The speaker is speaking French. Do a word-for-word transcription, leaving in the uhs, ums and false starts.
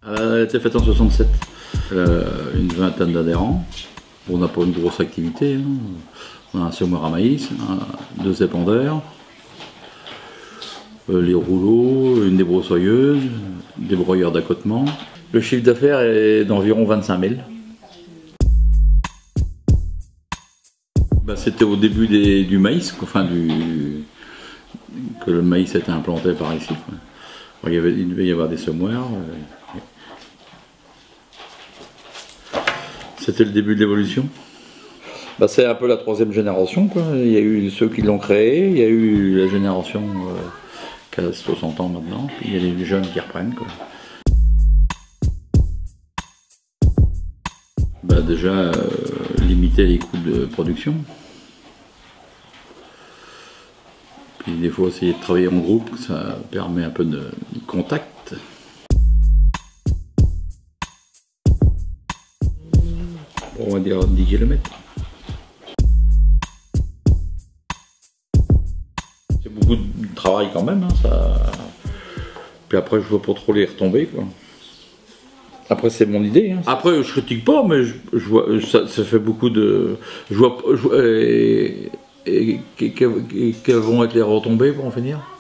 Elle a été faite en soixante-sept. Euh, une vingtaine d'adhérents. On n'a pas une grosse activité. Hein. On a un semoir à maïs, un, deux épandeurs, euh, les rouleaux, une débroussailleuse, des broyeurs d'accotement. Le chiffre d'affaires est d'environ vingt-cinq mille. Ben, c'était au début des, du maïs, enfin du, que le maïs a été implanté par ici. Bon, il, y avait, il devait y avoir des semoirs. C'était le début de l'évolution. Ben, c'est un peu la troisième génération, quoi. Il y a eu ceux qui l'ont créé, il y a eu la génération euh, qui a soixante ans maintenant, puis il y a les jeunes qui reprennent, quoi. Ben, déjà, euh, limiter les coûts de production. Puis des fois, essayer de travailler en groupe, ça permet un peu de contact. On va dire dix kilomètres. C'est beaucoup de travail quand même, hein, ça. Puis après, je vois pas trop les retombées, quoi. Après, c'est mon idée. Hein. Après, je critique pas, mais je, je vois, ça, ça fait beaucoup de. Je vois. Je vois et, et, et, et, quelles vont être les retombées pour en finir?